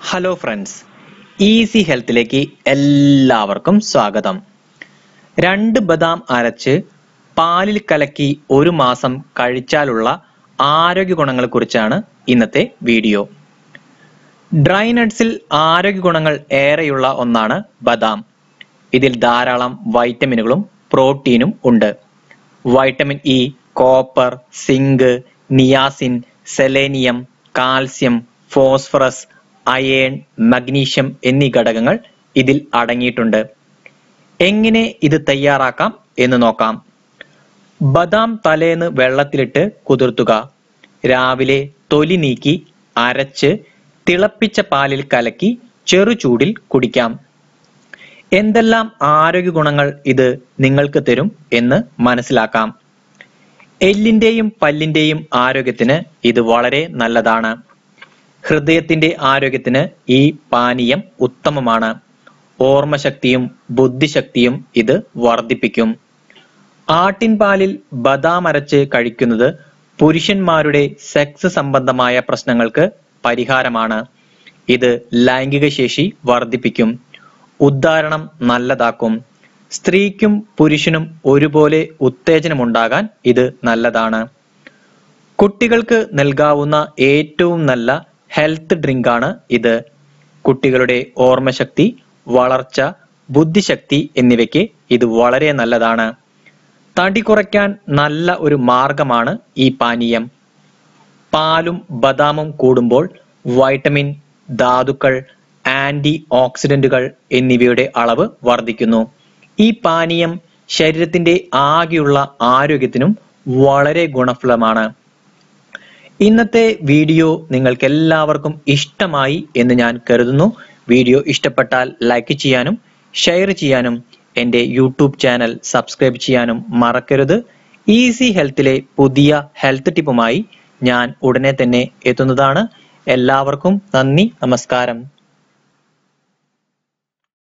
Hello friends, easy ഹെൽത്തിലേക്ക് എല്ലാവർക്കും സ്വാഗതം. 2 ബദാം അരച്ച് പാലിൽ കലക്കി 1 മാസം കഴിച്ചാലുള്ള ആരോഗ്യ ഗുണങ്ങളെ കുറിച്ചാണ് ഇന്നത്തെ വീഡിയോ. ഡ്രൈ നട്ട്സിൽ ആരോഗ്യ ഗുണങ്ങൾ ഏറെയുള്ള ഒന്നാണ് ബദാം. ഇതിൽ ധാരാളം വൈറ്റമിനുകളും പ്രോട്ടീനും ഉണ്ട്. Vitamin E, copper, zinc, niacin, selenium, calcium, phosphorus, iron, magnesium എന്നീ ഘടകങ്ങൾ ഇതിൽ അടങ്ങിയിട്ടുണ്ട്. എങ്ങനെ ഇത് തയ്യാറാക്കാം എന്ന് നോക്കാം. ബദാം തലേന്ന് വെള്ളത്തിലിട്ട് കുതിർത്തുക. രാവിലെ തൊലി നീക്കി അരച്ച് തിളപ്പിച്ച പാലിൽ കലക്കി ചെറുചൂടിൽ കുടിക്കാം. എന്തെല്ലാം ആരോഗ്യ ഗുണങ്ങൾ ഇത് നിങ്ങൾക്ക് തരും എന്ന് മനസ്സിലാക്കാം. എല്ലിന്റെയും പല്ലിന്റെയും ആരോഗ്യത്തിന് ഇത് വളരെ നല്ലതാണ്. ഹൃദയത്തിന്റെ ആരോഗ്യത്തിന് ഈ പാനീയം ഉത്തമമാണ്. ഓർമ്മശക്തിയും ബുദ്ധിശക്തിയും ഇത് വർദ്ധിപ്പിക്കും. ആട്ടിൻപാലിൽ ബദാം അരച്ച് കഴിക്കുന്നത് പുരുഷന്മാരുടെ സെക്സ് സംബന്ധമായ പ്രശ്നങ്ങൾക്ക് പരിഹാരമാണ്. ഇത് ലൈംഗിക ശേഷി വർദ്ധിപ്പിക്കും. ഉദ്ധാരണം നല്ലതാക്കും. സ്ത്രീക്കും പുരുഷനും ഒരുപോലെ ഉത്തേജനമുണ്ടാകാൻ ഇത് നല്ലതാണ്. കുട്ടികൾക്ക് നൽകാവുന്ന ഏറ്റവും നല്ല ഹെൽത്ത് ഡ്രിങ്ക് ആണ് ഇത്. കുട്ടികളുടെ ഓർമ്മശക്തി, വളർച്ച, ബുദ്ധിശക്തി എന്നിവയ്ക്ക് ഇത് വളരെ നല്ലതാണ്. തടി കുറയ്ക്കാൻ നല്ല ഒരു മാർഗമാണ് ഈ പാനീയം. പാലും ബദാമും കൂടുമ്പോൾ വൈറ്റമിൻ, ധാതുക്കൾ, ആന്റി ഓക്സിഡന്റുകൾ എന്നിവയുടെ അളവ് വർദ്ധിക്കുന്നു. ഈ പാനീയം ശരീരത്തിന്റെ ആകെയുള്ള ആരോഗ്യത്തിനും വളരെ ഗുണഫലമാണ്. ഇന്നത്തെ വീഡിയോ നിങ്ങൾക്ക് എല്ലാവർക്കും ഇഷ്ടമായി എന്ന് ഞാൻ കരുതുന്നു. വീഡിയോ ഇഷ്ടപ്പെട്ടാൽ ലൈക്ക് ചെയ്യാനും ഷെയർ ചെയ്യാനും എൻ്റെ യൂട്യൂബ് ചാനൽ സബ്സ്ക്രൈബ് ചെയ്യാനും മറക്കരുത്. ഈസി ഹെൽത്തിലെ പുതിയ ഹെൽത്ത് ടിപ്പുമായി ഞാൻ ഉടനെ തന്നെ എത്തുന്നതാണ്. എല്ലാവർക്കും നന്ദി, നമസ്കാരം.